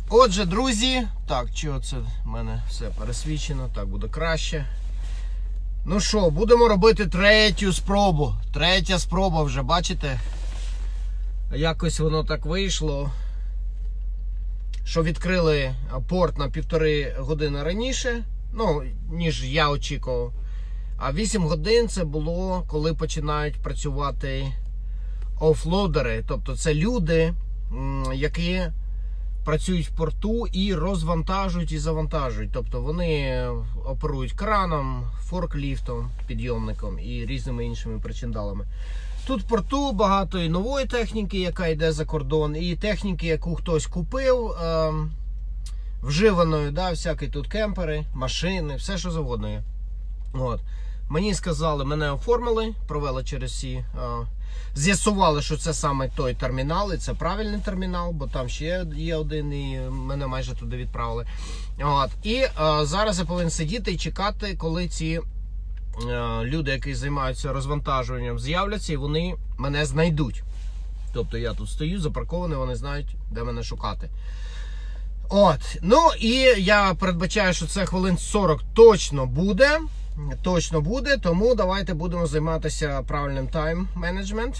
Отже, друзі, так, чого це в мене все пересвічено, так буде краще. Ну що, будемо робити третю спробу. Третя спроба вже, бачите? Якось воно так вийшло, що відкрили порт на 1,5 години раніше, ну, ніж я очікував. А 8 годин це було, коли починають працювати офлоудери. Тобто це люди, які працюють в порту і розвантажують і завантажують. Тобто вони оперують краном, форкліфтом, підйомником і різними іншими причиндалами. Тут в порту багато і нової техніки, яка йде за кордон, і техніки, яку хтось купив, вживаною, да, всякі тут кемпери, машини, все що завгодно є. От. Мені сказали, мене оформили, провели через всі, з'ясували, що це саме той термінал, і це правильний термінал, бо там ще є один, і мене майже туди відправили. От. І зараз я повинен сидіти і чекати, коли ці люди, які займаються розвантажуванням, з'являться, і вони мене знайдуть. Тобто я тут стою, запаркований, вони знають, де мене шукати. От. Ну, і я передбачаю, що це хвилин 40 точно буде. Точно буде, тому давайте будемо займатися правильним тайм-менеджмент.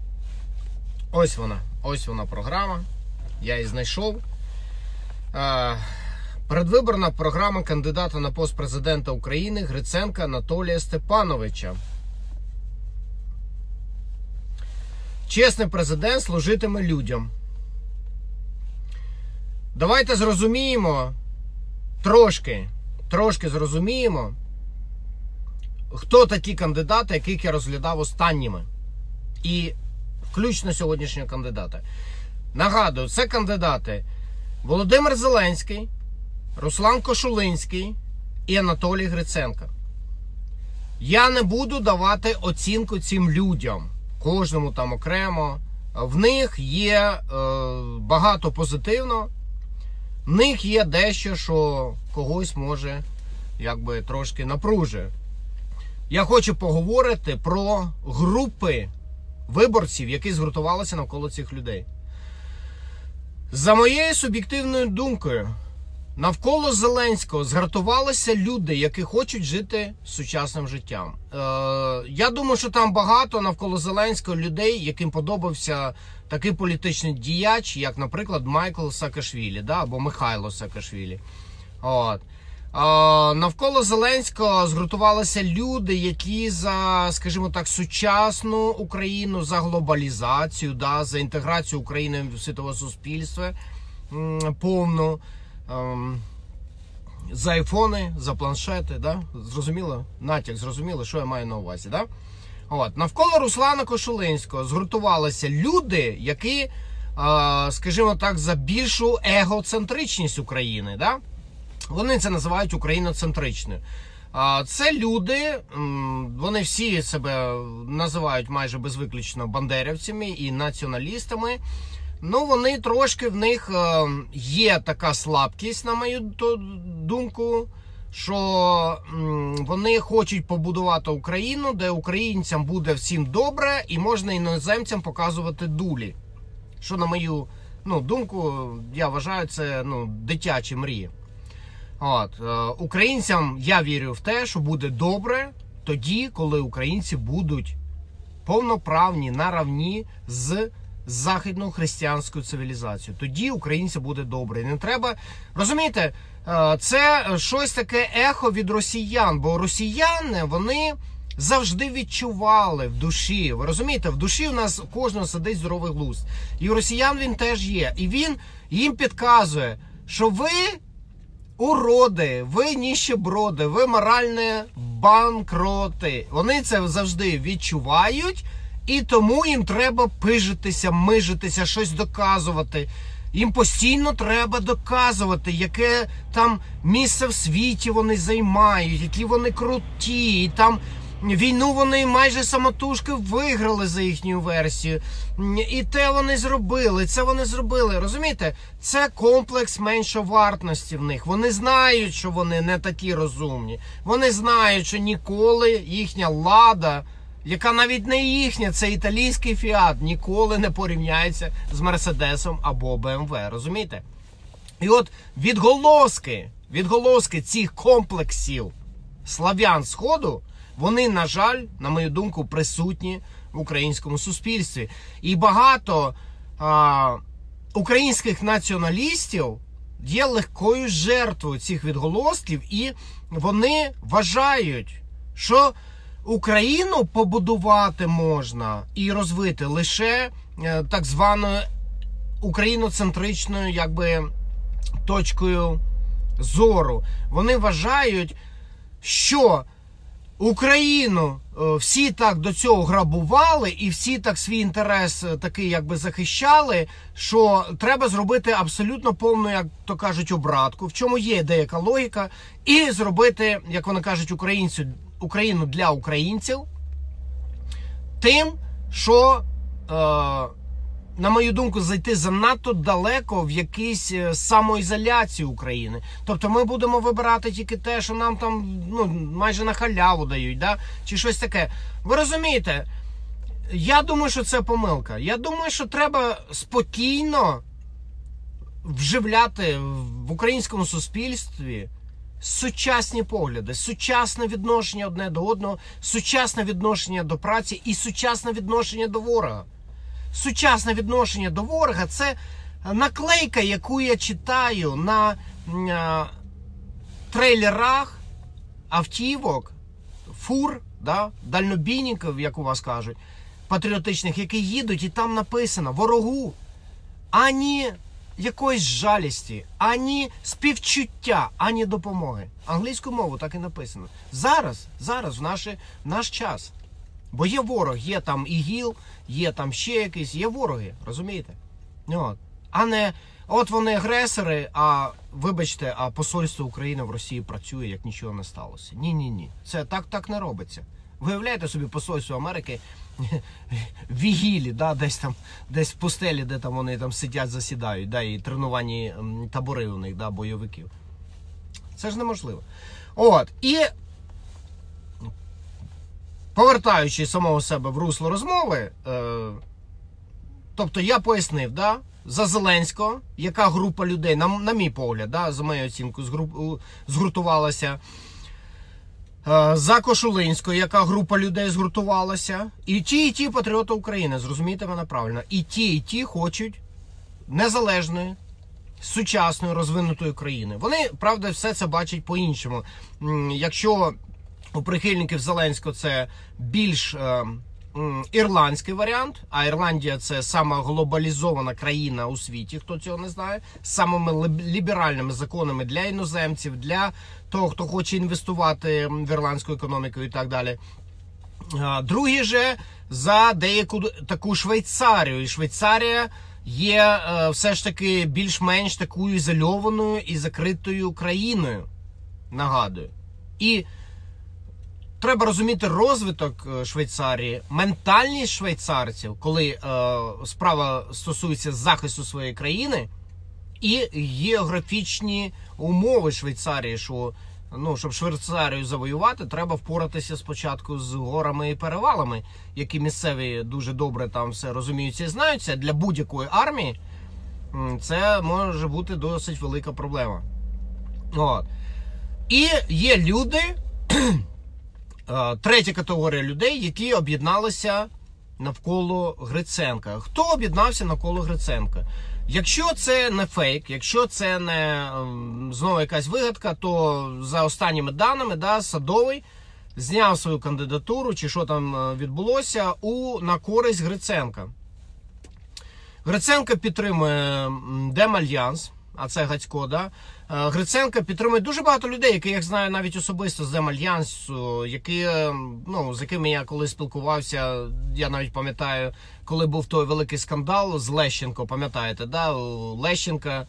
Ось вона програма. Я її знайшов. Передвиборна програма кандидата на пост президента України Гриценка Анатолія Степановича. Чесний президент служитиме людям. Давайте зрозуміємо, трошки зрозуміємо, хто такі кандидати, яких я розглядав останніми. І включно сьогоднішнього кандидата. Нагадую, це кандидати Володимир Зеленський, Руслан Кошулинський і Анатолій Гриценко. Я не буду давати оцінку цим людям, кожному там окремо. В них є багато позитивного, в них є дещо, що когось може якби трошки напружує. Я хочу поговорити про групи виборців, які згуртувалися навколо цих людей. За моєю суб'єктивною думкою, навколо Зеленського згуртувалися люди, які хочуть жити сучасним життям. Я думаю, що там багато навколо Зеленського людей, яким подобався такий політичний діяч, як, наприклад, Майкл Саакашвілі, да, або Михайло Саакашвілі. От. Навколо Зеленського згуртувалися люди, які за, скажімо так, сучасну Україну, за глобалізацію, да, за інтеграцію України в світове суспільство повну, за айфони, за планшети, да? Зрозуміло? Натяк, зрозуміло, що я маю на увазі, да? От. Навколо Руслана Кошулинського згуртувалися люди, які, скажімо так, за більшу егоцентричність України, да? Вони це називають україноцентричною. Це люди, вони всі себе називають майже безвиключно бандерівцями і націоналістами. Ну, вони трошки, в них є така слабкість, на мою думку, що вони хочуть побудувати Україну, де українцям буде всім добре і можна іноземцям показувати дулі. Що, на мою думку, я вважаю, це дитячі мрії. От. Українцям я вірю в те, що буде добре тоді, коли українці будуть повноправні, наравні з західною християнською цивілізацією. Тоді українцям буде добре. Не треба, розумієте, це щось таке ехо від росіян, бо росіяни, вони завжди відчували в душі. Ви розумієте, в душі у нас у кожного сидить здоровий глузд. І у росіян він теж є. І він їм підказує, що ви уроди, ви ніщеброди, ви моральні банкроти. Вони це завжди відчувають, і тому їм треба пижитися, мижитися, щось доказувати. Їм постійно треба доказувати, яке там місце в світі вони займають, які вони круті, і там війну вони майже самотужки виграли за їхню версію. І те вони зробили, це вони зробили. Розумієте? Це комплекс меншовартості в них. Вони знають, що вони не такі розумні. Вони знають, що ніколи їхня лада, яка навіть не їхня, це італійський Фіат, ніколи не порівняється з Мерседесом або БМВ. Розумієте? І от відголоски цих комплексів слав'ян Сходу, вони, на жаль, на мою думку, присутні в українському суспільстві. І багато українських націоналістів є легкою жертвою цих відголосків, і вони вважають, що Україну побудувати можна і розвити лише так званою україноцентричною, точкою зору. Вони вважають, що Україну всі так до цього грабували і всі так свій інтерес такий захищали, що треба зробити абсолютно повну, як то кажуть, обратку, в чому є деяка логіка, і зробити, як вони кажуть, Україну для українців тим, що, на мою думку, зайти занадто далеко в якусь самоізоляцію України. Тобто ми будемо вибирати тільки те, що нам там майже на халяву дають, да? Чи щось таке. Ви розумієте, я думаю, що це помилка. Я думаю, що треба спокійно вживляти в українському суспільстві сучасні погляди, сучасне відношення одне до одного, сучасне відношення до праці і сучасне відношення до ворога. Сучасне відношення до ворога – це наклейка, яку я читаю на трейлерах автівок, фур, да, дальнобійників, як у вас кажуть, патріотичних, які їдуть, і там написано «ворогу», ані якоїсь жалісті, ані співчуття, ані допомоги. Англійською мовою так і написано. Зараз в наш час. Бо є ворог, є там ІГІЛ, є там ще якісь, є вороги, розумієте? А не, от вони агресори, а, вибачте, а посольство України в Росії працює, як нічого не сталося. Ні. Це так не робиться. Виявляєте собі посольство Америки в ІГІЛі, да, десь в пустелі, де там вони там сидять, засідають, да, і тренувані табори у них, да, бойовиків. Це ж неможливо. І повертаючи самого себе в русло розмови, тобто я пояснив, да, за Зеленського, яка група людей, на мій погляд, да, за мою оцінку, згуртувалася, за Кошулинського, яка група людей згуртувалася, і ті патріоти України, зрозумійте мене правильно, і ті хочуть незалежної, сучасної, розвинутої країни. Вони, правда, все це бачать по-іншому. Якщо у прихильників Зеленського це більш ірландський варіант, а Ірландія – це сама глобалізована країна у світі, хто цього не знає, з самими ліберальними законами для іноземців, для того, хто хоче інвестувати в ірландську економіку і так далі. Другі же за деяку таку Швейцарію. І Швейцарія є все ж таки більш-менш такою ізольованою і закритою країною, нагадую. І треба розуміти розвиток Швейцарії, ментальність швейцарців, коли справа стосується захисту своєї країни, і географічні умови Швейцарії, що, щоб Швейцарію завоювати, треба впоратися спочатку з горами і перевалами, які місцеві дуже добре там все розуміються і знаються. Для будь-якої армії це може бути досить велика проблема. І є люди, третя категорія людей, які об'єдналися навколо Гриценка. Хто об'єднався навколо Гриценка? Якщо це не фейк, якщо це не знову якась вигадка, то за останніми даними, да, Садовий зняв свою кандидатуру, чи що там відбулося, на користь Гриценка. Гриценка підтримує Демальянс, а це Гацько, да? Гриценка підтримує дуже багато людей, яких я знаю навіть особисто з Демальянсу, з якими я колись спілкувався. Я навіть пам'ятаю, коли був той великий скандал з Лещенко, пам'ятаєте, да? У Лещенка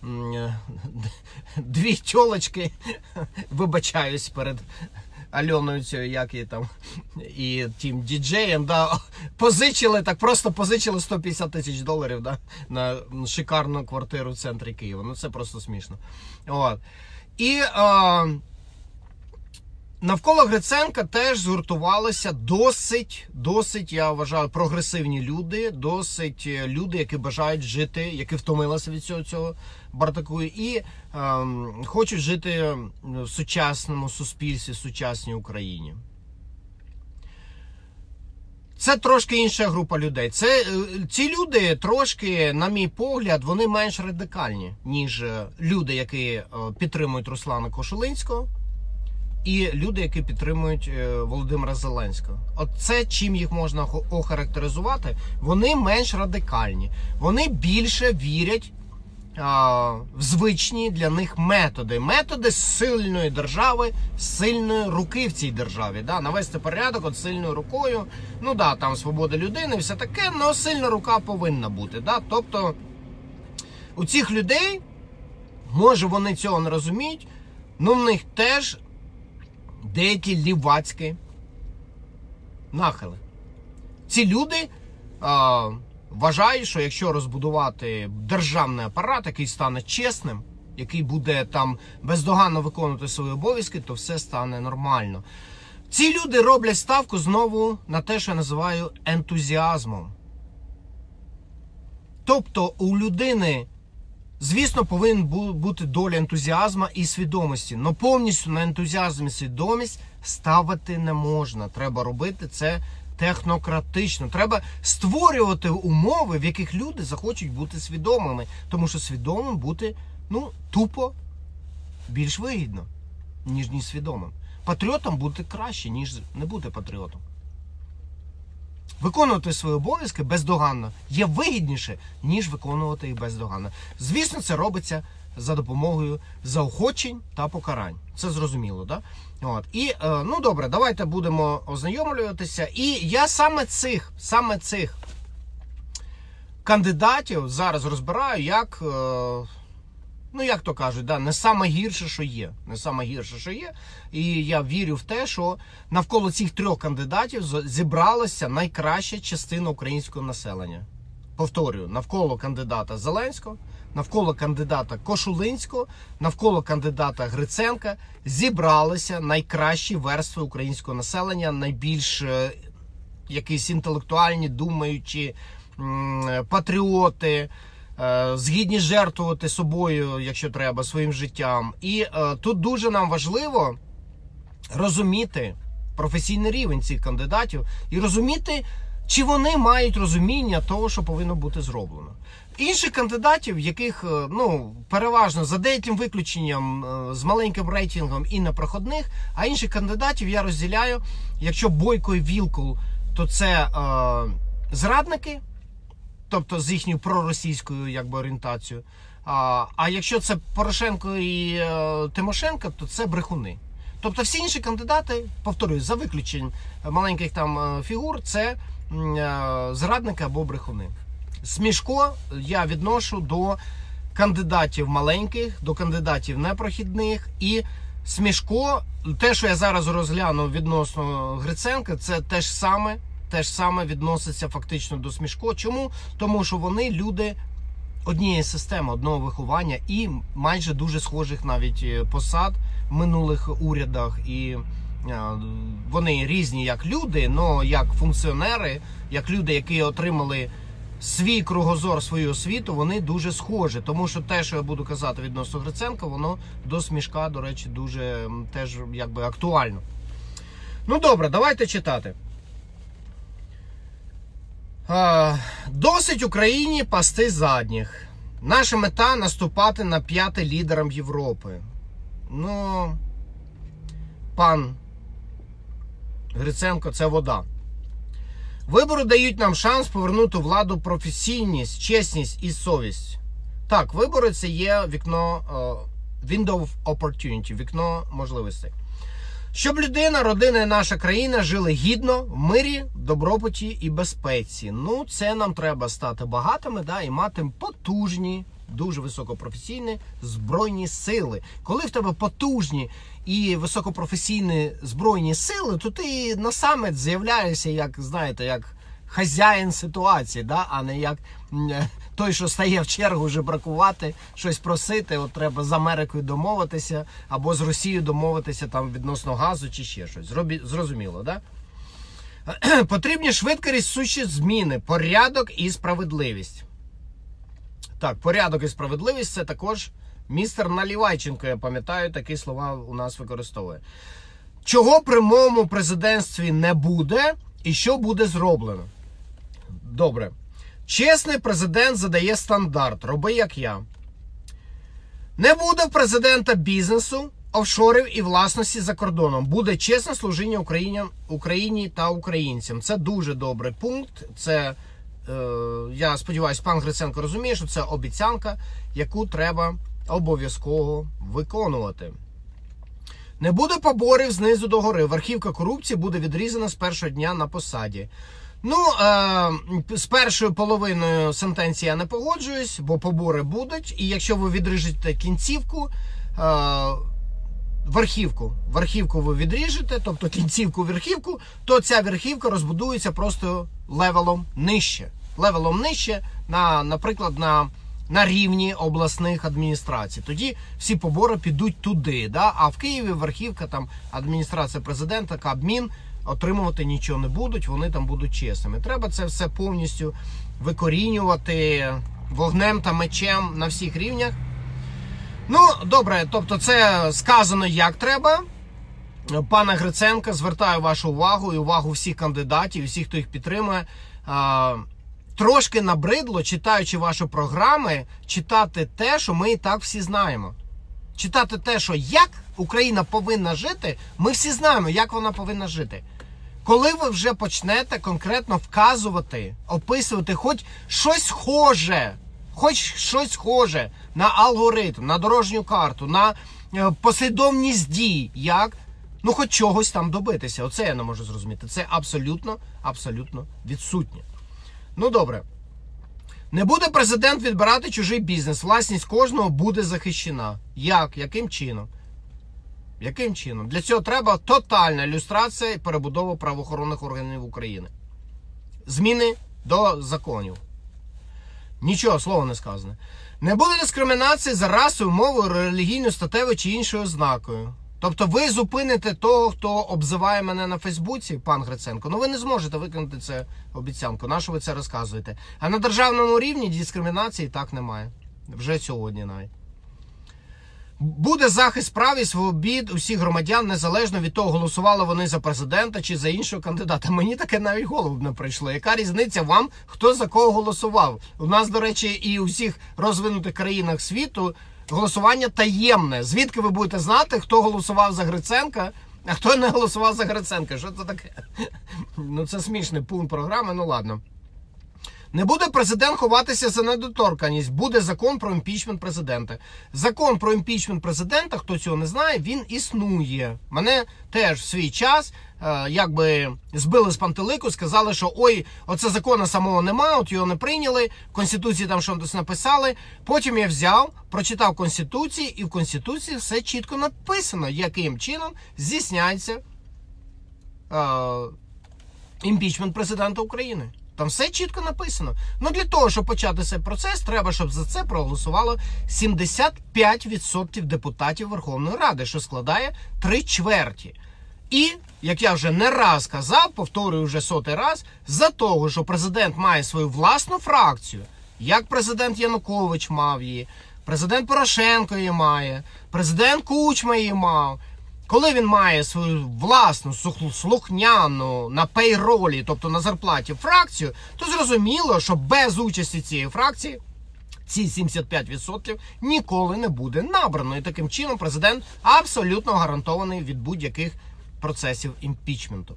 дві тьолочки, вибачаюсь перед Альоною цією, як її там, і тим діджеєм, да, просто позичили $150 тисяч, да, на шикарну квартиру в центрі Києва. Це просто смішно. І Навколо Гриценка теж згуртувалися досить, я вважаю, прогресивні люди, досить люди, які бажають жити, які втомилися від цього бардаку і хочуть жити в сучасному суспільстві, в сучасній Україні. Це трошки інша група людей. Ці люди трошки, на мій погляд, вони менш радикальні, ніж люди, які підтримують Руслана Кошулинського, і люди, які підтримують Володимира Зеленського. От це, чим їх можна охарактеризувати, вони менш радикальні. Вони більше вірять в звичні для них методи. Методи сильної держави, сильної руки в цій державі. Да? Навести порядок от сильною рукою. Ну да, там свобода людини, все таке, але сильна рука повинна бути. Да? Тобто у цих людей, може вони цього не розуміють, але в них теж деякі лівацькі нахили. Ці люди вважають, що якщо розбудувати державний апарат, який стане чесним, який буде там бездоганно виконувати свої обов'язки, то все стане нормально. Ці люди роблять ставку знову на те, що я називаю ентузіазмом. Тобто у людини, звісно, повинен бути доля ентузіазму і свідомості. Але повністю на ентузіазм і свідомість ставити не можна. Треба робити це технократично. Треба створювати умови, в яких люди захочуть бути свідомими. Тому що свідомим бути, тупо більш вигідно, ніж свідомим. Патріотом бути краще, ніж не бути патріотом. Виконувати свої обов'язки бездоганно є вигідніше, ніж виконувати їх бездоганно. Звісно, це робиться за допомогою заохочень та покарань. Це зрозуміло, да? От. І, добре, давайте будемо ознайомлюватися. І я саме цих кандидатів зараз розбираю як, як то кажуть, да, не саме гірше, що є. Не саме гірше, що є. І я вірю в те, що навколо цих трьох кандидатів зібралася найкраща частина українського населення. Повторюю, навколо кандидата Зеленського, навколо кандидата Кошулинського, навколо кандидата Гриценка зібралися найкращі верстви українського населення, найбільш якісь інтелектуальні, думаючі, патріоти, згідні жертвувати собою, якщо треба, своїм життям. І тут дуже нам важливо розуміти професійний рівень цих кандидатів і розуміти, чи вони мають розуміння того, що повинно бути зроблено. Інших кандидатів, яких, переважно, за деяким виключенням, з маленьким рейтингом і непроходних, а інших кандидатів я розділяю, якщо Бойко і Вілкул, то це зрадники, тобто з їхньою проросійською орієнтацією. А якщо це Порошенко і Тимошенко, то це брехуни. Тобто всі інші кандидати, повторюю, за виключенням маленьких там фігур, це зрадники або брехуни. Смішко я відношу до кандидатів маленьких, до кандидатів непрохідних. І Смішко, те, що я зараз розгляну відносно Гриценка, це те ж саме відноситься фактично до Смішко. Чому? Тому що вони люди однієї системи, одного виховання і майже дуже схожих навіть посад в минулих урядах. І вони різні як люди, але як функціонери, як люди, які отримали свій кругозор, свою освіту, вони дуже схожі. Тому що те, що я буду казати відносно Гриценка, воно до Смішка, до речі, дуже теж актуально. Добре, давайте читати. Досить Україні пасти задніх. Наша мета – наступати на п'яте лідерам Європи. Пан Гриценко – це вода. Вибори дають нам шанс повернути владу професійність, чесність і совість. Так, вибори – це є вікно, window of opportunity, вікно можливостей. Щоб людина, родина і наша країна жили гідно, в мирі, добробуті і безпеці. Це нам треба стати багатими, і мати потужні, дуже високопрофесійні збройні сили. Коли в тебе потужні і високопрофесійні збройні сили, то ти насамперед з'являєшся як хазяїн ситуації, а не як той, що стає в чергу жебракувати, щось просити, от треба з Америкою домовитися, або з Росією домовитися там відносно газу чи ще щось. Зрозуміло, да? Потрібні швидко рішучі зміни, порядок і справедливість. Так, порядок і справедливість – це також містер Наливайченко, я пам'ятаю, такі слова у нас використовує. Чого при моєму президентстві не буде і що буде зроблено? Добре. Чесний президент задає стандарт. Роби як я. Не буде в президента бізнесу, офшорів і власності за кордоном. Буде чесне служіння Україні та українцям. Це дуже добрий пункт. Це, я сподіваюся, пан Гриценко розуміє, що це обіцянка, яку треба обов'язково виконувати. Не буде поборів знизу до гори. Верхівка корупції буде відрізана з першого дня на посаді. Ну, з першою половиною сентенції я не погоджуюсь, бо побори будуть. І якщо ви відріжете кінцівку, верхівку ви відріжете, тобто кінцівку-верхівку, то ця верхівка розбудується просто левелом нижче. Левелом нижче, наприклад, на рівні обласних адміністрацій. Тоді всі побори підуть туди. Да? А в Києві верхівка, там, адміністрація президента, Кабмін, отримувати нічого не будуть, вони там будуть чесними. Треба це все повністю викорінювати вогнем та мечем на всіх рівнях. Ну, добре, тобто це сказано як треба. Пане Гриценко, звертаю вашу увагу і увагу всіх кандидатів, і всіх, хто їх підтримує. Трошки набридло, читаючи ваші програми, читати те, що ми і так всі знаємо. Читати те, що як Україна повинна жити, ми всі знаємо, як вона повинна жити. Коли ви вже почнете конкретно вказувати, описувати хоч щось схоже на алгоритм, на дорожню карту, на послідовність дій, як, ну хоч чогось там добитися. Оце я не можу зрозуміти. Це абсолютно відсутнє. Ну добре. Не буде президент відбирати чужий бізнес. Власність кожного буде захищена. Як? Яким чином? Яким чином? Для цього треба тотальна ілюстрація і перебудова правоохоронних органів України. Зміни до законів. Нічого, слова не сказано. Не буде дискримінації за расою, мовою, релігійною, статевою чи іншою ознакою. Тобто ви зупините того, хто обзиває мене на Фейсбуці, пан Гриценко, ну ви не зможете виконати це обіцянку. На що ви це розказуєте? А на державному рівні дискримінації так немає. Вже сьогодні навіть. Буде захист прав і свобід усіх громадян, незалежно від того, голосували вони за президента чи за іншого кандидата. Мені таке навіть в голову не прийшло. Яка різниця вам, хто за кого голосував? У нас, до речі, і у всіх розвинутих країнах світу голосування таємне. Звідки ви будете знати, хто голосував за Гриценка, а хто не голосував за Гриценка? Що це таке? Ну, це смішний пункт програми, ну ладно. Не буде президент ховатися за недоторканність. Буде закон про імпічмент президента. Закон про імпічмент президента, хто цього не знає, він існує. Мене теж в свій час якби збили з пантелику, сказали, що ой, оце закону самого немає, от його не прийняли, в Конституції там щось написали. Потім я взяв, прочитав Конституцію, і в Конституції все чітко написано, яким чином здійсняється імпічмент президента України. Там все чітко написано. Ну для того, щоб почати цей процес, треба, щоб за це проголосувало 75% депутатів Верховної Ради, що складає 3/4. І, як я вже не раз казав, повторюю вже 100-й раз, за того, що президент має свою власну фракцію, як президент Янукович мав її, президент Порошенко її має, президент Кучма її мав. Коли він має свою власну, слухняну, на пейролі, тобто на зарплаті фракцію, то зрозуміло, що без участі цієї фракції ці 75% ніколи не буде набрано. І таким чином президент абсолютно гарантований від будь-яких процесів імпічменту.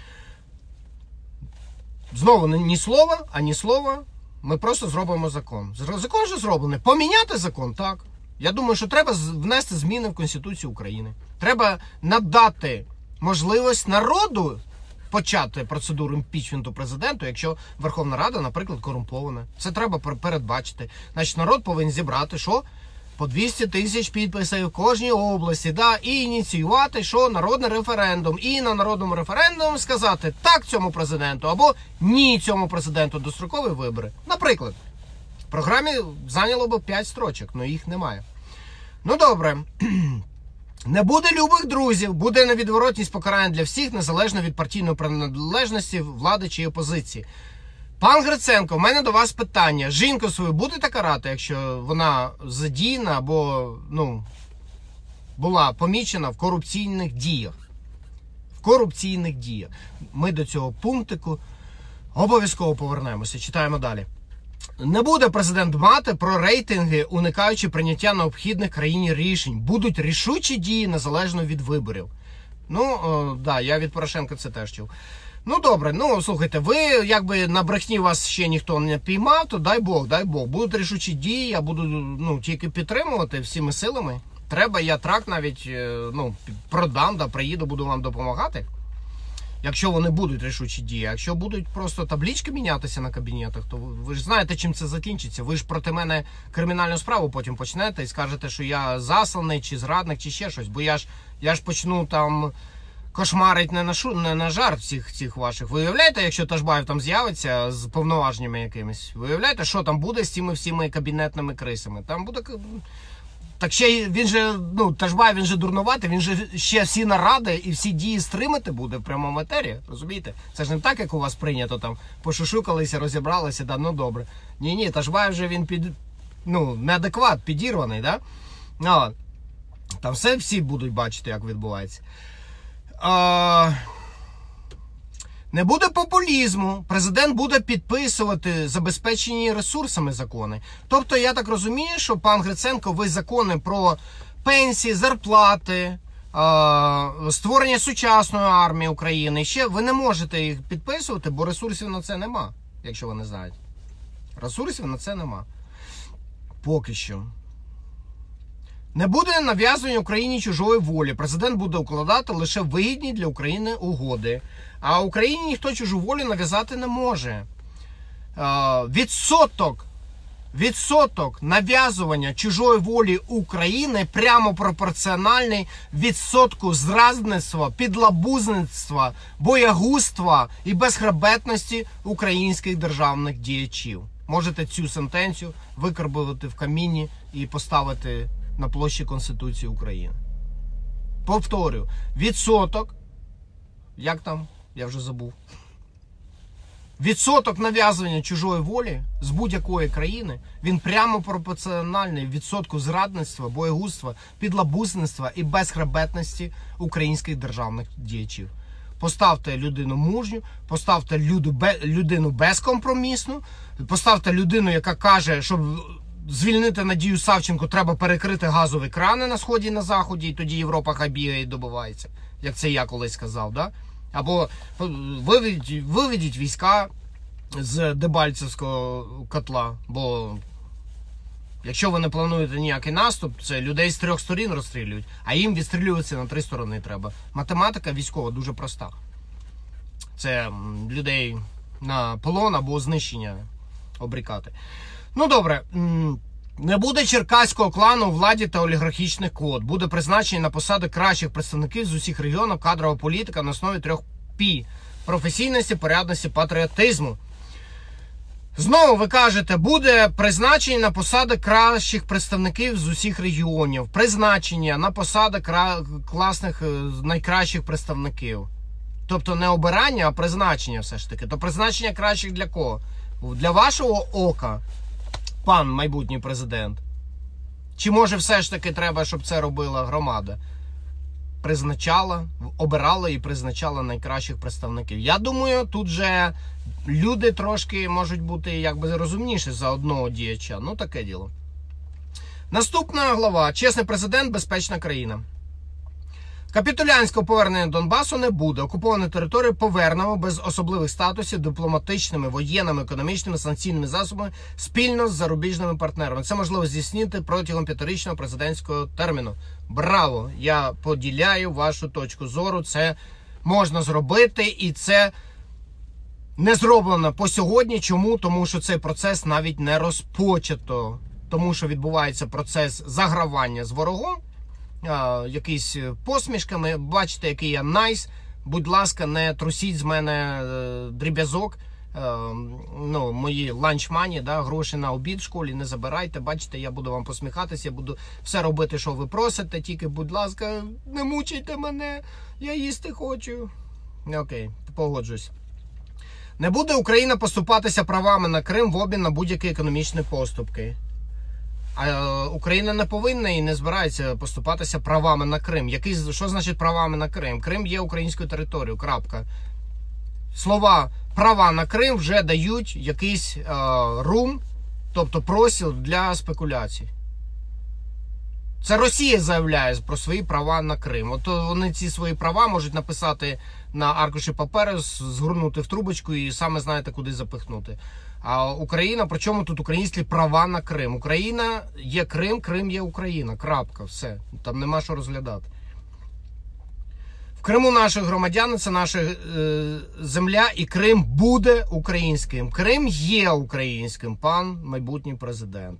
Знову ні слова, ані слова, ми просто зробимо закон. Закон вже зроблений. Поміняти закон, так. Я думаю, що треба внести зміни в Конституцію України. Треба надати можливість народу почати процедуру імпічменту президенту, якщо Верховна Рада, наприклад, корумпована. Це треба передбачити. Значить, народ повинен зібрати, що? По 200 тисяч підписів в кожній області, да, і ініціювати, що народний референдум. І на народному референдумі сказати так цьому президенту, або ні цьому президенту, дострокові вибори. Наприклад. програмі зайняло б 5 строчок, але їх немає. Ну добре. Не буде любих друзів, буде невідворотність покарання для всіх, незалежно від партійної приналежності, влади чи опозиції. Пан Гриценко, в мене до вас питання. Жінку свою будете карати, якщо вона задіяна або, була помічена в корупційних діях? В корупційних діях. Ми до цього пунктику обов'язково повернемося. Читаємо далі. Не буде президент дбати про рейтинги, уникаючи прийняття необхідних країні рішень. Будуть рішучі дії незалежно від виборів. Я від Порошенка це теж чув. Добре, слухайте, ви, якби на брехні вас ще ніхто не піймав, то дай Бог. Будуть рішучі дії, я буду, тільки підтримувати всіми силами. Треба, я трак навіть, продам, приїду, буду вам допомагати. Якщо вони будуть рішучі дії. Якщо будуть просто таблички мінятися на кабінетах, то ви ж знаєте, чим це закінчиться. Ви ж проти мене кримінальну справу потім почнете і скажете, що я засланий, чи зрадник, чи ще щось. Бо я ж почну там кошмарить не на жарт цих ваших. Ви уявляєте, якщо Ташбаєв там з'явиться з повноваженнями якимись? Ви уявляєте, що там буде з цими всіми кабінетними крисами? Там буде... Так ще він же, Ташбаєв, він же дурнуватий, він же ще всі наради і всі дії стримати буде в прямому етері, розумієте? Це ж не так, як у вас прийнято, там, пошушукалися, розібралися, добре. Ні, Ташбаєв же він неадекват, підірваний, да? Там всі будуть бачити, як відбувається. Не буде популізму, президент буде підписувати забезпечені ресурсами закони. Тобто, я так розумію, що пан Гриценко, ви закони про пенсії, зарплати, створення сучасної армії України, ще ви не можете їх підписувати, бо ресурсів на це нема, якщо ви не знаєте. Ресурсів на це нема. Поки що. Не буде нав'язування Україні чужої волі. Президент буде укладати лише вигідні для України угоди. А Україні ніхто чужу волю нав'язати не може. Відсоток нав'язування чужої волі України прямо пропорціональний відсотку зрадництва, підлабузництва, боягузтва і безхребетності українських державних діячів. Можете цю сентенцію викарбувати в камінні і поставити на площі Конституції України. Повторюю, відсоток, як там, я вже забув, відсоток нав'язування чужої волі з будь-якої країни, він прямо пропорціональний відсотку зрадництва, боягузтва, підлабузництва і безхребетності українських державних діячів. Поставте людину мужню, поставте людину безкомпромісну, поставте людину, яка каже, щоб звільнити Надію Савченко, треба перекрити газові крани на Сході і на Заході, і тоді Європа хай бігає і добивається, як це я колись сказав, да? Або виведіть війська з Дебальцевського котла, бо якщо ви не плануєте ніякий наступ, це людей з 3 сторін розстрілюють, а їм відстрілюватися на 3 сторони треба. Математика військова дуже проста. Це людей на полон або знищення обрікати. Добре. Не буде черкаського клану у владі та олігархічних квот. Буде призначення на посади кращих представників з усіх регіонів кадрова політика на основі 3 P. Професійності, порядності, патріотизму. Знову ви кажете, буде призначення на посади кращих представників з усіх регіонів. Призначення на посади класних, найкращих представників. Тобто не обирання, а призначення все ж таки. То призначення кращих для кого? Для вашого ока, пан майбутній президент? Чи може все ж таки треба, щоб це робила громада? Призначала, обирала і призначала найкращих представників. Я думаю, тут же люди трошки можуть бути якби розумніші за одного діяча. Таке діло. Наступна глава. Чесний президент, безпечна країна. Капітулянського повернення Донбасу не буде. Окуповані території повернемо без особливих статусів дипломатичними, воєнними, економічними, санкційними засобами спільно з зарубіжними партнерами. Це можливо здійснити протягом 5-річного президентського терміну. Браво! Я поділяю вашу точку зору. Це можна зробити і це не зроблено по сьогодні. Чому? Тому що цей процес навіть не розпочато. Тому що відбувається процес загравання з ворогом. Якісь посмішками, бачите, який я найс, будь ласка, не трусіть з мене дріб'язок, мої ланчмані, да, гроші на обід в школі не забирайте. Бачите, я буду вам посміхатися, я буду все робити, що ви просите. Тільки, будь ласка, не мучайте мене, я їсти хочу. Окей, погоджусь. Не буде Україна поступатися правами на Крим в обмін на будь-які економічні поступки. А Україна не повинна і не збирається поступатися правами на Крим. Що значить правами на Крим? Крим є українською територією, крапка. Слова «права на Крим» вже дають якийсь рум, тобто простір для спекуляцій. Це Росія заявляє про свої права на Крим. От вони ці свої права можуть написати на аркуші паперу, згорнути в трубочку і саме знаєте, куди запихнути. А Україна, при чому тут українські права на Крим? Україна є Крим, Крим є Україна. Крапка, все. Там нема що розглядати. В Криму наші громадяни, це наша земля, і Крим буде українським. Крим є українським, пан майбутній президент.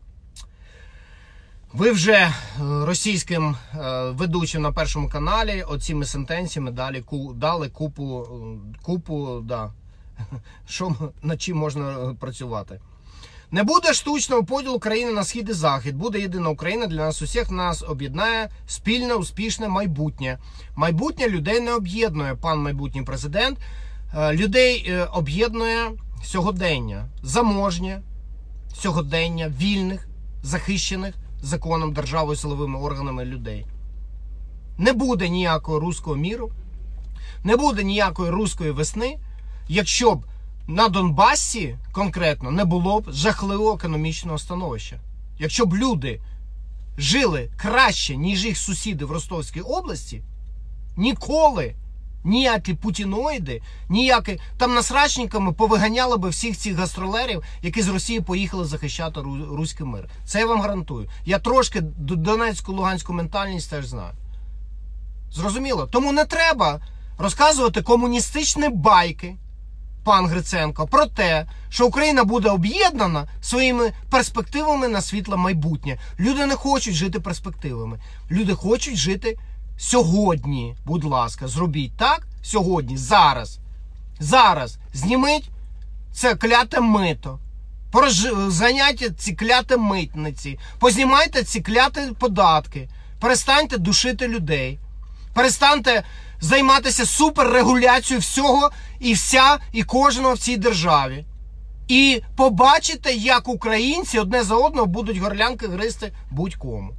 Ви вже російським ведучим на Першому каналі оціми сентенціями дали купу, да, над чим можна працювати. Не буде штучного поділу країни на схід і захід. Буде єдина Україна, для нас усіх нас об'єднає спільне, успішне майбутнє. Майбутнє людей не об'єднує, пан майбутній президент. Людей об'єднує сьогодення. Заможнє сьогодення вільних, захищених законом, державою, силовими органами людей. Не буде ніякого руського міру, не буде ніякої руської весни, якщо б на Донбасі конкретно не було б жахливого економічного становища. Якщо б люди жили краще, ніж їх сусіди в Ростовській області, ніколи ніякі путіноїди, ніякі там насрачниками повиганяли би всіх цих гастролерів, які з Росії поїхали захищати руський мир. Це я вам гарантую. Я трошки донецьку, луганську ментальність теж знаю. Зрозуміло? Тому не треба розказувати комуністичні байки, пан Гриценко, про те, що Україна буде об'єднана своїми перспективами на світле майбутнє. Люди не хочуть жити перспективами. Люди хочуть жити сьогодні. Будь ласка, зробіть так сьогодні, зараз. Зараз зніміть це кляте мито. Зганяйте ці кляте митниці. Познімайте ці кляті податки. Перестаньте душити людей. Перестаньте займатися суперрегуляцією всього і вся, і кожного в цій державі. І побачите, як українці одне за одного будуть горлянки гризти будь-кому.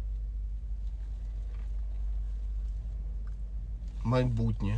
Майбутнє.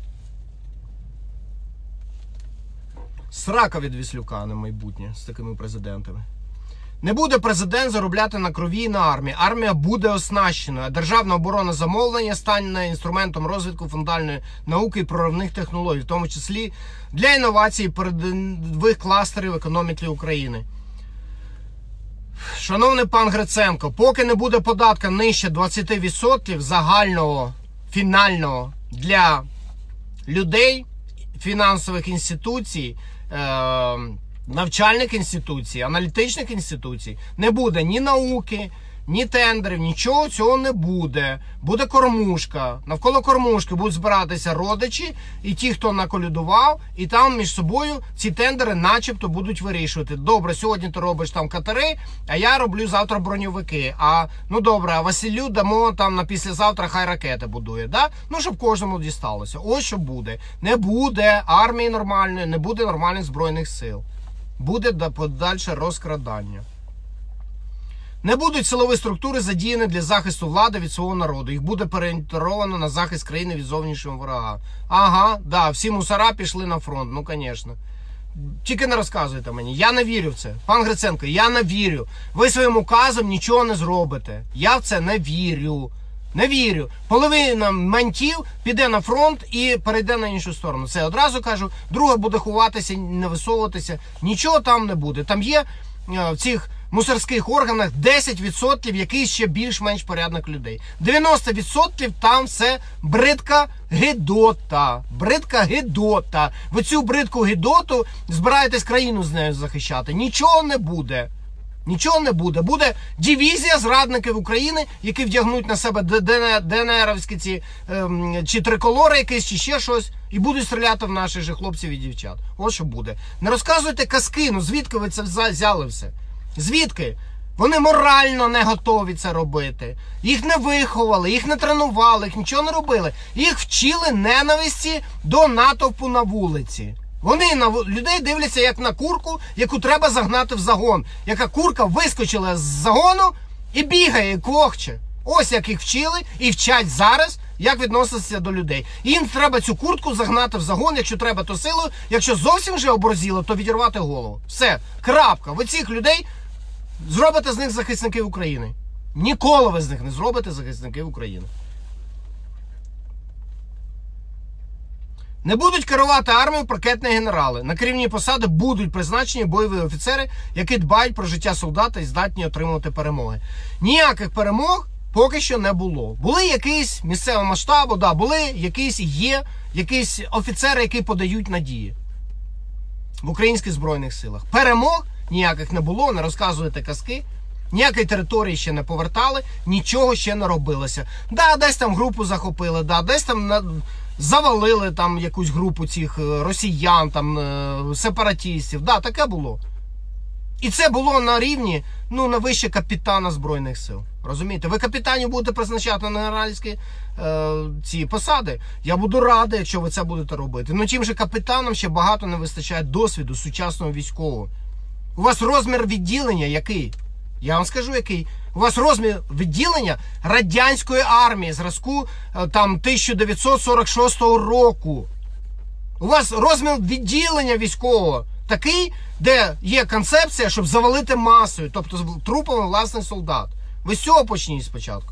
Срака від Віслюка, а не майбутнє з такими президентами. Не буде президент заробляти на крові і на армії. Армія буде оснащеною, а державна оборона замовлення стане інструментом розвитку фундаментальної науки і проривних технологій, в тому числі для інновацій передових кластерів економіки України. Шановний пан Гриценко, поки не буде податка нижче 20% загального, фінального для людей, фінансових інституцій, навчальних інституцій, аналітичних інституцій, не буде ні науки, ні тендерів, нічого цього не буде. Буде кормушка. Навколо кормушки будуть збиратися родичі і ті, хто наколядував, і там між собою ці тендери начебто будуть вирішувати. Добре, сьогодні ти робиш там катери, а я роблю завтра броньовики. Ну добре, а Василю дамо там на післязавтра, хай ракети будує, да? Ну, щоб кожному дісталося. Ось що буде. Не буде армії нормальної, не буде нормальних збройних сил. Буде подальше розкрадання. Не будуть силові структури задіяні для захисту влади від свого народу. Їх буде переорієнтовано на захист країни від зовнішнього ворога. Ага, да, всі мусора пішли на фронт, ну, звісно. Тільки не розказуйте мені, я не вірю в це. Пан Гриценко, я не вірю. Ви своїм указом нічого не зробите. Я в це не вірю. Не вірю. Половина ментів піде на фронт і перейде на іншу сторону. Це одразу кажу. Друга буде ховатися, не висовуватися. Нічого там не буде. Там є в цих мусорських органах 10% якийсь ще більш-менш порядних людей. 90% там все бридка гидота. Бридка гидота. Ви цю бридку гидоту збираєтесь країну з нею захищати. Нічого не буде. Нічого не буде. Буде дивізія зрадників України, які вдягнуть на себе ДНРівські ці, чи триколори якісь, чи ще щось, і будуть стріляти в наших же хлопців і дівчат. Ось що буде. Не розказуйте казки, ну звідки ви це взяли все? Звідки? Вони морально не готові це робити. Їх не виховали, їх не тренували, їх нічого не робили. Їх вчили ненависті до натовпу на вулиці. Вони на людей дивляться як на курку, яку треба загнати в загон. Яка курка вискочила з загону і бігає, і квохче. Ось як їх вчили і вчать зараз, як відноситися до людей. Їм треба цю куртку загнати в загон, якщо треба, то силою. Якщо зовсім вже оборзіло, то відірвати голову. Все, крапка. Ви цих людей зробите з них захисників України. Ніколи ви з них не зробите захисників України. Не будуть керувати армією паркетні генерали. На керівні посади будуть призначені бойові офіцери, які дбають про життя солдата і здатні отримувати перемоги. Ніяких перемог поки що не було. Були якісь місцевого масштабу, да, були якісь офіцери, які подають надії в українських Збройних силах. Перемог ніяких не було, не розказуєте казки. Ніякої території ще не повертали, нічого ще не робилося. Да, десь там групу захопили, да, десь там завалили там якусь групу цих росіян, там сепаратистів. Да, таке було. І це було на рівні, ну, на вище капітана Збройних сил. Розумієте? Ви капітанів будете призначати на генеральські ці посади. Я буду радий, якщо ви це будете робити. Ну, тим же капітанам ще багато не вистачає досвіду сучасного військового. У вас розмір відділення який? Я вам скажу, який. У вас розмір відділення радянської армії зразку там 1946 року. У вас розмір відділення військового такий, де є концепція, щоб завалити масою, тобто трупами власних солдат. Ви з цього почніть спочатку.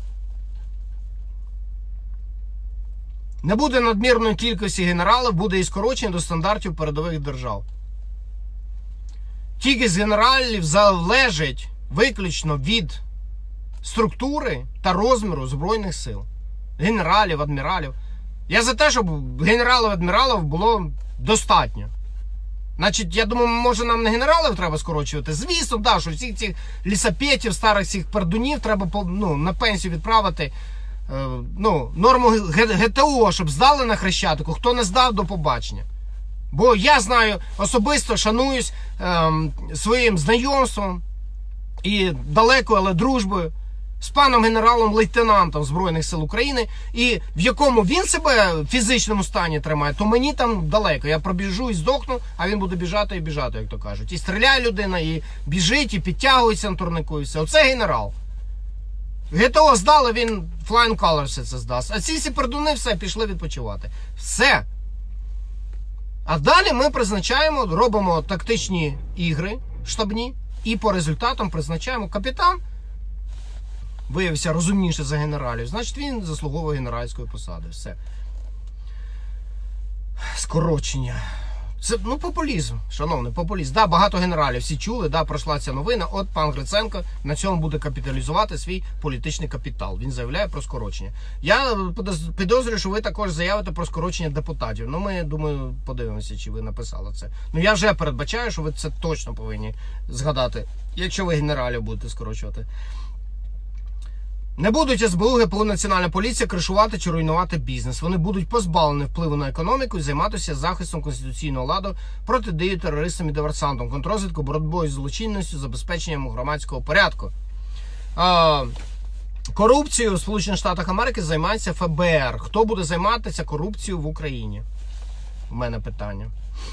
Не буде надмірної кількості генералів, буде і скорочення до стандартів передових держав. Кількість генералів залежить виключно від структури та розміру Збройних сил. Генералів, адміралів. Я за те, щоб генералів, адміралів було достатньо. Значить, я думаю, може нам не генералів треба скорочувати. Звісно, да, що всіх цих лісапетів, старих цих пердунів треба на пенсію відправити. Норму ГТО, щоб здали на Хрещатику. Хто не здав, до побачення. Бо я знаю, особисто шануюсь своїм знайомством і далекою, але дружбою з паном генералом-лейтенантом Збройних сил України, і в якому він себе в фізичному стані тримає, то мені там далеко. Я пробіжу і здохну, а він буде біжати і біжати, як то кажуть. І стріляє людина, і біжить, і підтягується на турнику, і все. Оце генерал. ГТО здали, він flying colors все це здасть. А ці пердуни все, пішли відпочивати. Все. А далі ми призначаємо, робимо тактичні ігри штабні, і по результатам призначаємо капітан. Виявився розумніше за генералів, значить він заслуговує генеральської посади. Все. Скорочення. Це, популізм, шановний, популізм. Да, багато генералів всі чули, да, пройшла ця новина. От пан Гриценко на цьому буде капіталізувати свій політичний капітал. Він заявляє про скорочення. Я підозрюю, що ви також заявите про скорочення депутатів. Ми, думаю, подивимося, чи ви написали це. Я вже передбачаю, що ви це точно повинні згадати, якщо ви генералів будете скорочувати. Не будуть СБУ, ГПУ, Національна поліція кришувати чи руйнувати бізнес. Вони будуть позбавлені впливу на економіку і займатися захистом конституційного ладу, протидією терористам і диверсантам, контррозвідку, боротьбою з злочинністю, забезпеченням громадського порядку. Корупцією в Сполучених Штатах Америки займається ФБР. Хто буде займатися корупцією в Україні? У мене питання.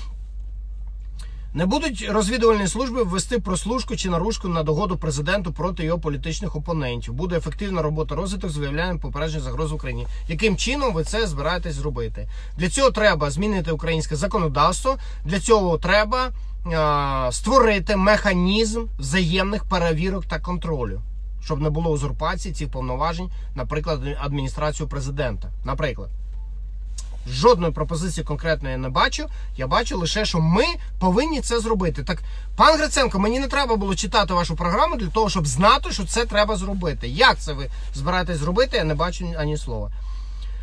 Не будуть розвідувальні служби ввести прослушку чи наружку на догоду президенту проти його політичних опонентів. Буде ефективна робота розвиток з виявлянням попередження загроз в Україні. Яким чином ви це збираєтесь зробити? Для цього треба змінити українське законодавство. Для цього треба створити механізм взаємних перевірок та контролю. Щоб не було узурпації цих повноважень, наприклад, адміністрацію президента. Наприклад. Жодної пропозиції конкретної я не бачу. Я бачу лише, що ми повинні це зробити. Так, пан Гриценко, мені не треба було читати вашу програму для того, щоб знати, що це треба зробити. Як це ви збираєтесь зробити, я не бачу ані слова.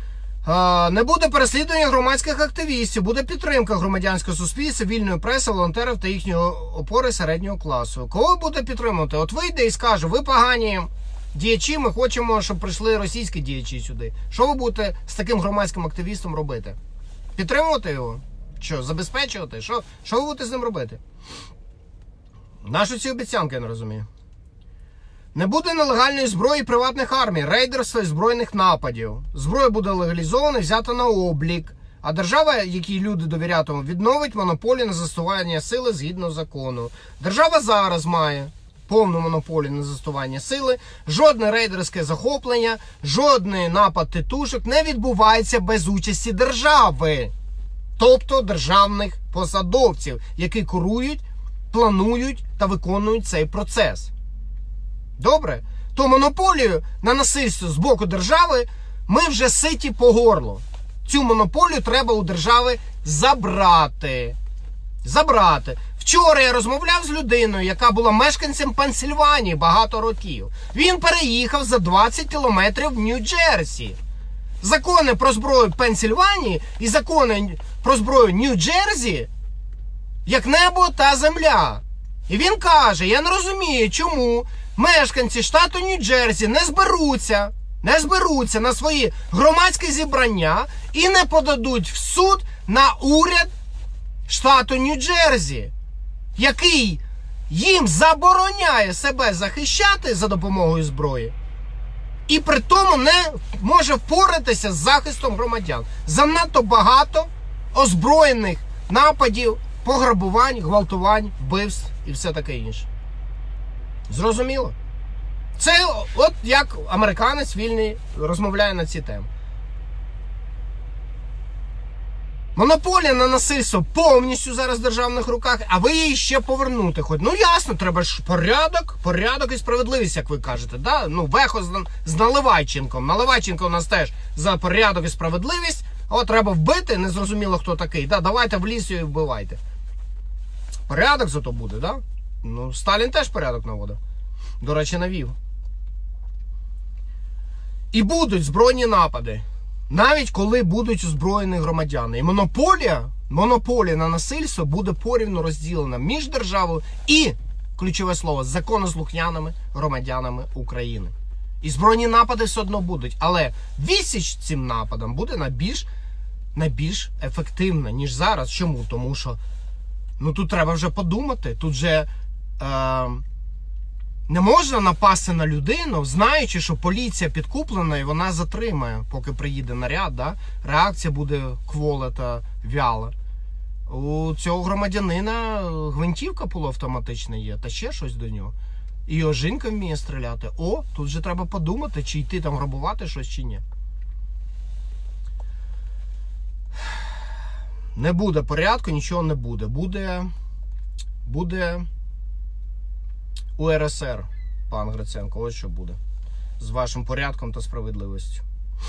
Не буде переслідування громадських активістів, буде підтримка громадянського суспільства, вільної преси, волонтерів та їхньої опори середнього класу. Кого буде підтримувати? От вийде і скаже, ви погані діячі, ми хочемо, щоб прийшли російські діячі сюди. Що ви будете з таким громадським активістом робити? Підтримувати його? Що, забезпечувати? Що ви будете з ним робити? Нащо ці обіцянки, я не розумію. Не буде нелегальної зброї приватних армій, рейдерства і збройних нападів. Зброя буде легалізована і взята на облік. А держава, якій люди довірятимуть, відновить монополію на застосування сили згідно закону. Держава зараз має повну монополію на застосування сили. Жодне рейдерське захоплення, жодний напад тітушок не відбувається без участі держави. Тобто державних посадовців, які керують, планують та виконують цей процес. Добре? То монополію на насильство з боку держави ми вже ситі по горло. Цю монополію треба у держави забрати. Забрати. Вчора я розмовляв з людиною, яка була мешканцем Пенсильванії багато років. Він переїхав за 20 кілометрів в Нью-Джерсі. Закони про зброю Пенсильванії і закони про зброю Нью-Джерсі як небо та земля. І він каже, я не розумію, чому мешканці штату Нью-Джерсі не зберуться на свої громадські зібрання і не подадуть в суд на уряд штату Нью-Джерсі, який їм забороняє себе захищати за допомогою зброї і при тому не може впоратися з захистом громадян. Занадто багато озброєних нападів, пограбувань, гвалтувань, вбивств і все таке інше. Зрозуміло? Це от як американець вільний розмовляє на ці теми. Монополія на насильство повністю зараз в державних руках, а ви її ще повернути хоч. Ну ясно, треба ж порядок і справедливість, як ви кажете. Да? Ну, Вехо з Наливайченком. Наливайченко у нас теж за порядок і справедливість. От треба вбити, незрозуміло хто такий. Да, давайте в ліс і вбивайте. Порядок зато буде, да? Ну, Сталін теж порядок наводив. До речі, навів. І будуть збройні напади. Навіть коли будуть озброєні громадяни. І монополія на насильство буде порівну розділена між державою і, ключове слово, законослухняними громадянами України. І збройні напади все одно будуть. Але відсіч цим нападам буде найбільш ефективна, ніж зараз. Чому? Тому що тут треба вже подумати. Тут же не можна напасти на людину, знаючи, що поліція підкуплена і вона затримає, поки приїде наряд. Да? Реакція буде квола та вяла. У цього громадянина гвинтівка полуавтоматична є, та ще щось до нього. І його жінка вміє стріляти. Тут же треба подумати, чи йти там грабувати щось, чи ні. Не буде порядку, нічого не буде. Буде УРСР, пан Гриценко, ось що буде. З вашим порядком та справедливістю.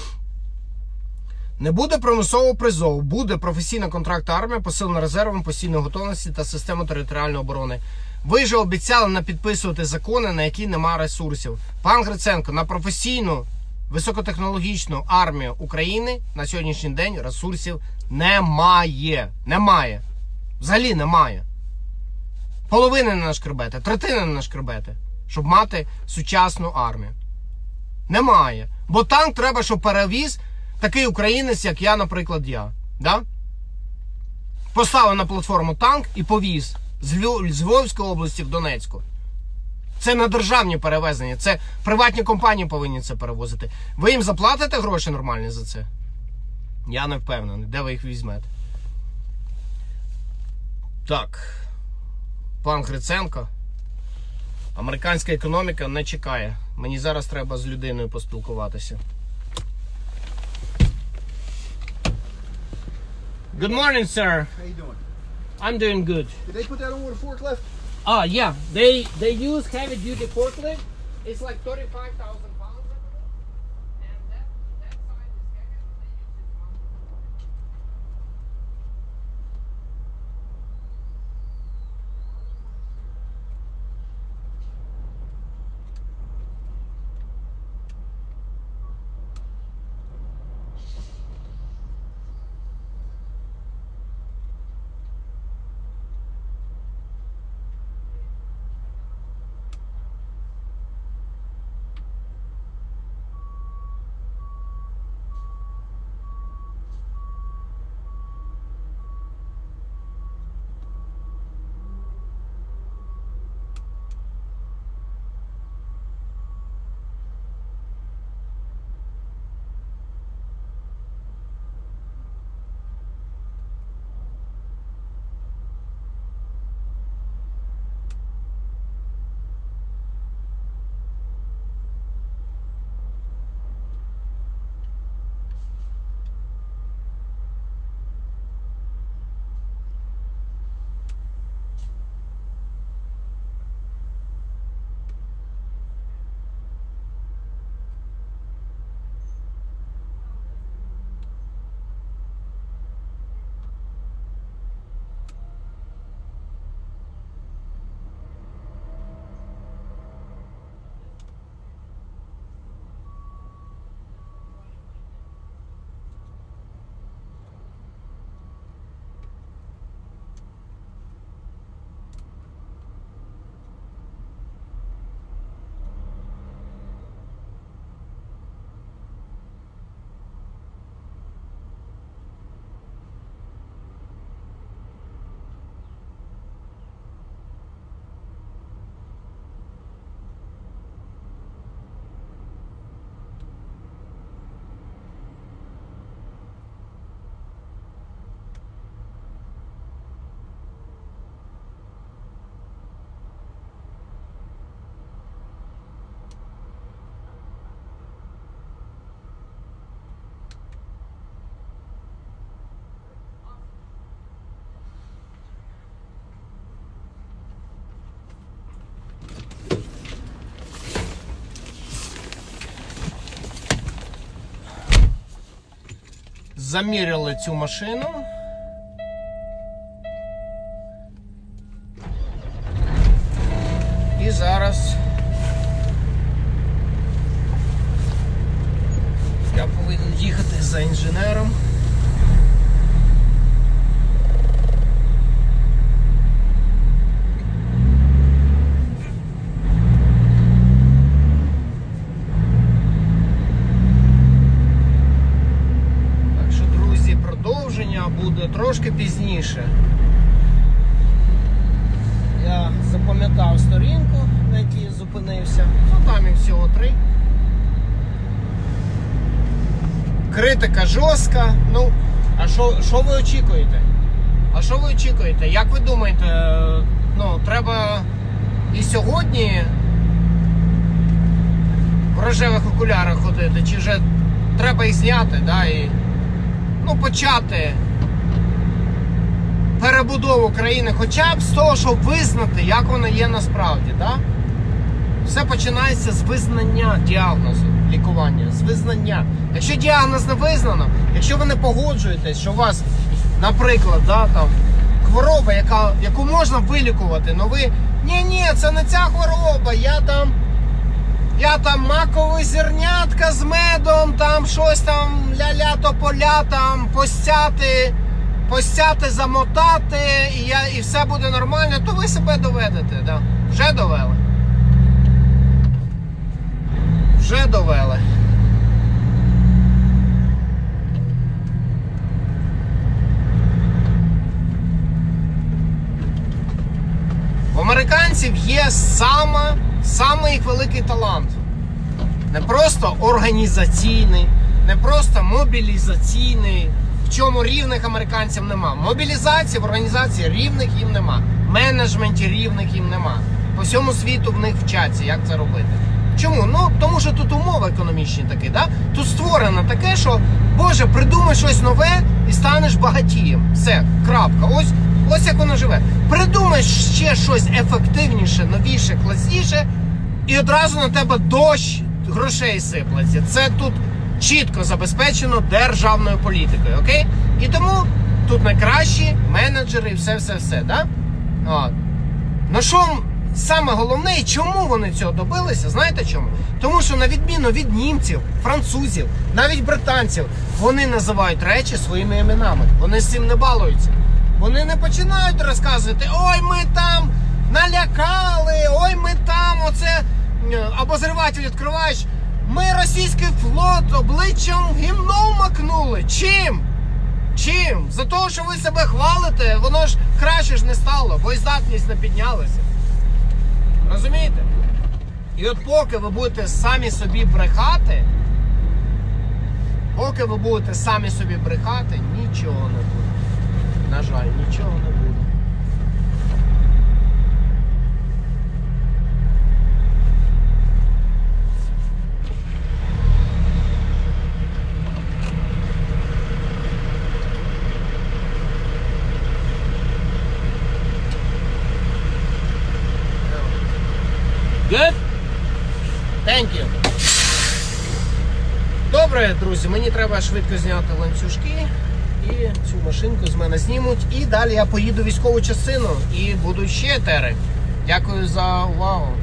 Не буде примусового призову, буде професійна контрактна армія, посилена резервом, постійної готовності та система територіальної оборони. Ви ж обіцяли не підписувати закони, на які немає ресурсів. Пан Гриценко, на професійну, високотехнологічну армію України на сьогоднішній день ресурсів немає. Немає. Взагалі немає. Половини не нашкребете, третини не нашкребете, щоб мати сучасну армію. Немає. Бо танк треба, щоб перевіз такий українець, як я, наприклад, я. Да? Поставив на платформу танк і повіз з Львовської області в Донецьку. Це не державні перевезення, це приватні компанії повинні це перевозити. Ви їм заплатите гроші нормальні за це? Я не впевнений, де ви їх візьмете. Так. Пан Гриценко, американська економіка не чекає. Мені зараз треба з людиною поспілкуватися. Good morning, sir. How you doing? I'm doing good. Did they put that on with a forklift? Yeah. They use heavy-duty forklift. It's like 35,000 pounds. And that side is heavy. заміряли цю машину. І зараз я повинен їхати за інженером. Так що, друзі, продовження буде трошки пізніше. Я запам'ятав сторінку, на якій я зупинився. Ну там їх всього 3. Критика жорстка. Ну, а що ви очікуєте? А що ви очікуєте? Як ви думаєте, ну, треба і сьогодні в рожевих окулярах ходити? Чи вже треба їх зняти, да, і, ну, почати перебудову країни, хоча б з того, щоб визнати, як вона є насправді, да? Все починається з визнання діагнозу, лікування, з визнання. Якщо діагноз не визнано, якщо ви не погоджуєтесь, що у вас, наприклад, да, там, хвороба, яку можна вилікувати, но ви, ні, це не ця хвороба, я там макові зернятка з медом, там щось там, ля-ля тополя, там, постяти, замотати, і все буде нормально, то ви себе доведете, да? Вже довели. Вже довели. В американців є самий їх великий талант. Не просто організаційний, не просто мобілізаційний, в чому рівних американців нема. Мобілізації в організації рівних їм нема. В менеджменті рівних їм нема. По всьому світу в них вчаться, як це робити. Чому? Ну, тому що тут умови економічні такі, да? Тут створено таке, що, Боже, придумай щось нове і станеш багатієм. Все, крапка. Ось як воно живе. Придумай ще щось ефективніше, новіше, класніше, і одразу на тебе дощ грошей сиплеться. Це тут чітко забезпечено державною політикою, окей? І тому тут найкращі менеджери і все, да? Ну що саме головне, і чому вони цього добилися, знаєте чому? Тому що на відміну від німців, французів, навіть британців, вони називають речі своїми іменами. Вони з цим не балуються. Вони не починають розказувати, ой, ми там налякали, ой, ми там оце, обозріватель відкриваєш, ми російський флот обличчям гімном макнули. Чим? Чим? За те, що ви себе хвалите, воно ж краще ж не стало, боєздатність не піднялася. Розумієте? І от поки ви будете самі собі брехати, нічого не буде. На жаль, нічого не буде. Good? Thank you. Добре, друзі, мені треба швидко зняти ланцюжки. І цю машинку з мене знімуть. І далі я поїду в військову частину. І будуть ще етери. Дякую за увагу.